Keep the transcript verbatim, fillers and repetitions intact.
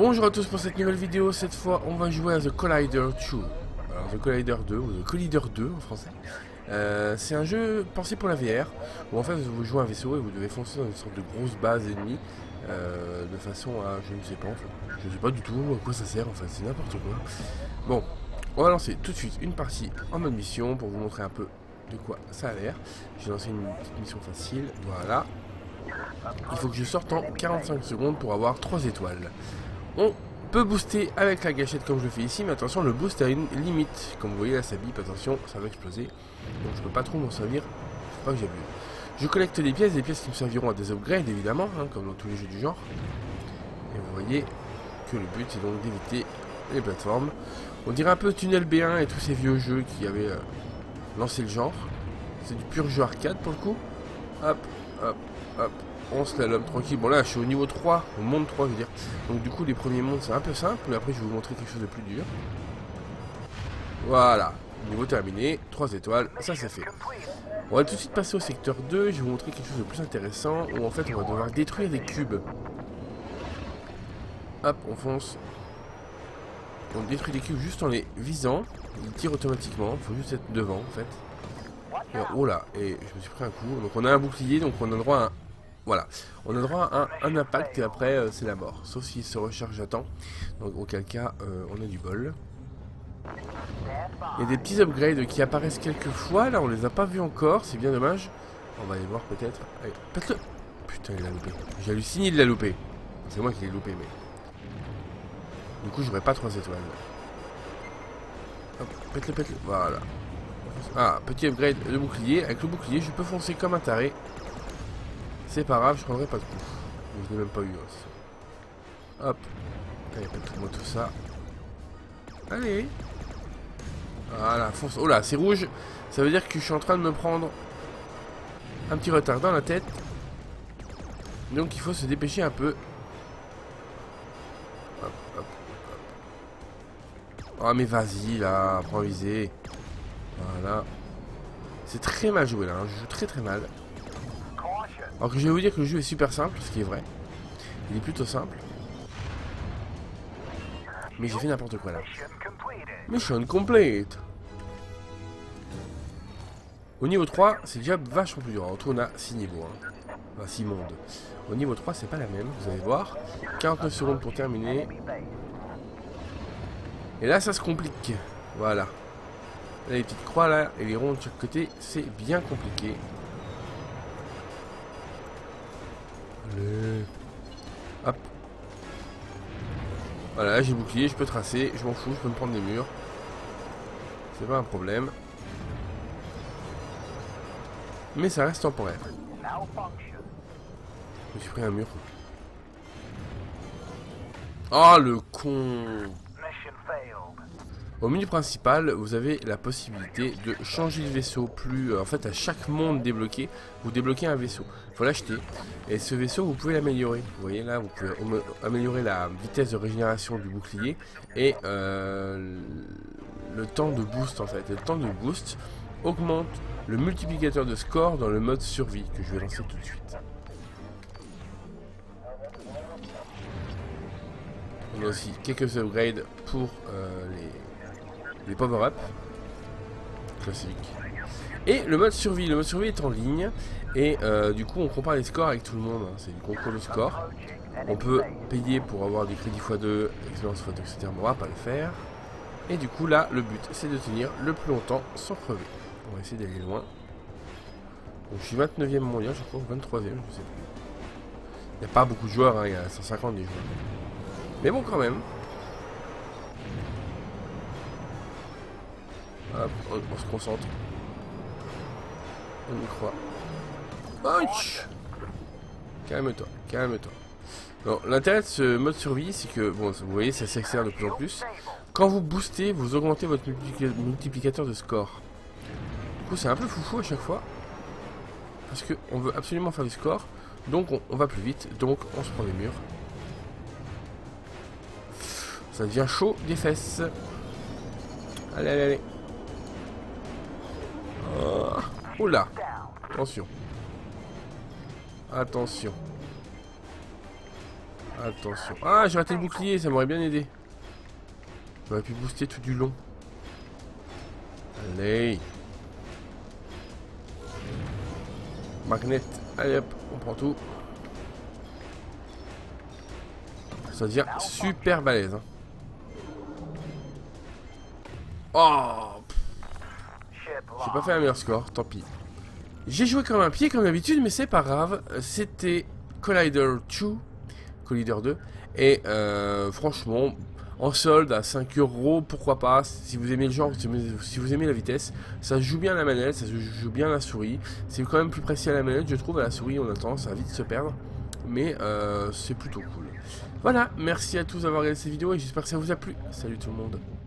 Bonjour à tous pour cette nouvelle vidéo. Cette fois on va jouer à The Collider deux. Alors The Collider deux ou The Collider deux en français. euh, C'est un jeu pensé pour la V R où en fait vous jouez un vaisseau et vous devez foncer dans une sorte de grosse base ennemie euh, de façon à, je ne sais pas en fait, je ne sais pas du tout à quoi ça sert en fait, c'est n'importe quoi. Bon, on va lancer tout de suite une partie en mode mission pour vous montrer un peu de quoi ça a l'air. J'ai lancé une petite mission facile, voilà. Il faut que je sorte en quarante-cinq secondes pour avoir trois étoiles. On peut booster avec la gâchette comme je le fais ici, mais attention, le boost a une limite. Comme vous voyez là, ça bip, attention, ça va exploser. Donc je peux pas trop m'en servir, faut pas que j'abuse. Je collecte des pièces, des pièces qui me serviront à des upgrades évidemment, hein, comme dans tous les jeux du genre. Et vous voyez que le but est donc d'éviter les plateformes. On dirait un peu Tunnel B un et tous ces vieux jeux qui avaient euh, lancé le genre. C'est du pur jeu arcade pour le coup. Hop, hop, hop. On slalom tranquille. Bon là je suis au niveau trois, au monde trois je veux dire. Donc du coup les premiers mondes c'est un peu simple, mais après je vais vous montrer quelque chose de plus dur. Voilà, niveau terminé, trois étoiles, ça c'est fait. On va tout de suite passer au secteur deux, je vais vous montrer quelque chose de plus intéressant, où en fait on va devoir détruire des cubes. Hop, on fonce. On détruit des cubes juste en les visant, ils tirent automatiquement, il faut juste être devant en fait. Et, oh là, et je me suis pris un coup, donc on a un bouclier, donc on a droit à un... Voilà, on a droit à un, un impact et après euh, c'est la mort, sauf s'il se recharge à temps. Donc auquel cas euh, on a du bol. Il y a des petits upgrades qui apparaissent quelques fois, là on les a pas vus encore, c'est bien dommage. On va aller voir peut-être. Allez, pète-le. Putain il l'a loupé, j'hallucine il l'a loupé. C'est moi qui l'ai loupé mais... Du coup j'aurais pas trois étoiles. Hop, pète-le, pète-le, voilà. Ah, petit upgrade de bouclier, avec le bouclier je peux foncer comme un taré. C'est pas grave, je prendrai pas de coup. Je l'ai même pas eu. Hein. Hop. Allez, pète-moi tout ça. Allez. Voilà, fonce. Oh là, c'est rouge. Ça veut dire que je suis en train de me prendre un petit retard dans la tête. Donc il faut se dépêcher un peu. Hop, hop, hop. Oh mais vas-y là, prends visée. Voilà. C'est très mal joué là, hein. Je joue très très mal. Alors que je vais vous dire que le jeu est super simple, ce qui est vrai. Il est plutôt simple. Mais j'ai fait n'importe quoi là. Mission complete. Au niveau trois, c'est déjà vachement plus dur. En tout, on a six niveaux. Hein. Enfin, six mondes. Au niveau trois, c'est pas la même, vous allez voir. quarante-neuf secondes pour terminer. Et là, ça se complique. Voilà. Là, les petites croix là et les ronds de chaque côté, c'est bien compliqué. Allez. Hop. Voilà, là j'ai bouclier, je peux tracer, je m'en fous, je peux me prendre des murs. C'est pas un problème. Mais ça reste temporaire. Je me suis pris un mur. Oh le con. Au menu principal, vous avez la possibilité de changer de vaisseau. Plus, euh, en fait, à chaque monde débloqué, vous débloquez un vaisseau. Il faut l'acheter. Et ce vaisseau, vous pouvez l'améliorer. Vous voyez là, vous pouvez améliorer la vitesse de régénération du bouclier et euh, le temps de boost en fait. Et le temps de boost augmente le multiplicateur de score dans le mode survie que je vais lancer tout de suite. On a aussi quelques upgrades pour euh, les les power-up classiques. Et le mode survie, le mode survie est en ligne et euh, du coup on compare les scores avec tout le monde, hein. C'est du concours de score. On peut payer pour avoir des crédits fois deux, expérience fois deux, et cetera. On va pas le faire. Et du coup là le but c'est de tenir le plus longtemps sans crever. On va essayer d'aller loin. Donc je suis vingt-neuvième mondial, je crois, ou vingt-troisième, je sais plus. Il n'y a pas beaucoup de joueurs, hein. Il y a cent cinquante des joueurs. Mais bon quand même. Hop, on, on se concentre. On y croit. Ouch. Calme-toi, calme-toi. Non, l'intérêt de ce mode survie, c'est que, bon, vous voyez, ça s'accélère de plus en plus. Quand vous boostez, vous augmentez votre multiplicateur de score. Du coup, c'est un peu foufou à chaque fois. Parce qu'on veut absolument faire du score. Donc, on, on va plus vite. Donc, on se prend les murs. Ça devient chaud des fesses. Allez, allez, allez. Oh. Oula. Attention. Attention. Attention. Ah, j'ai raté le bouclier, ça m'aurait bien aidé. J'aurais pu booster tout du long. Allez. Magnet. Allez hop, on prend tout. Ça devient super balèze. Hein. Oh, j'ai pas fait un meilleur score, tant pis. J'ai joué comme un pied comme d'habitude, mais c'est pas grave. C'était Collider deux, Collider deux. Et euh, franchement, en solde à cinq euros, pourquoi pas. Si vous aimez le genre, si vous aimez la vitesse, ça joue bien à la manette, ça joue bien à la souris. C'est quand même plus précis à la manette, je trouve. À la souris, on a tendance à vite se perdre. Mais euh, c'est plutôt cool. Voilà, merci à tous d'avoir regardé cette vidéo et j'espère que ça vous a plu. Salut tout le monde.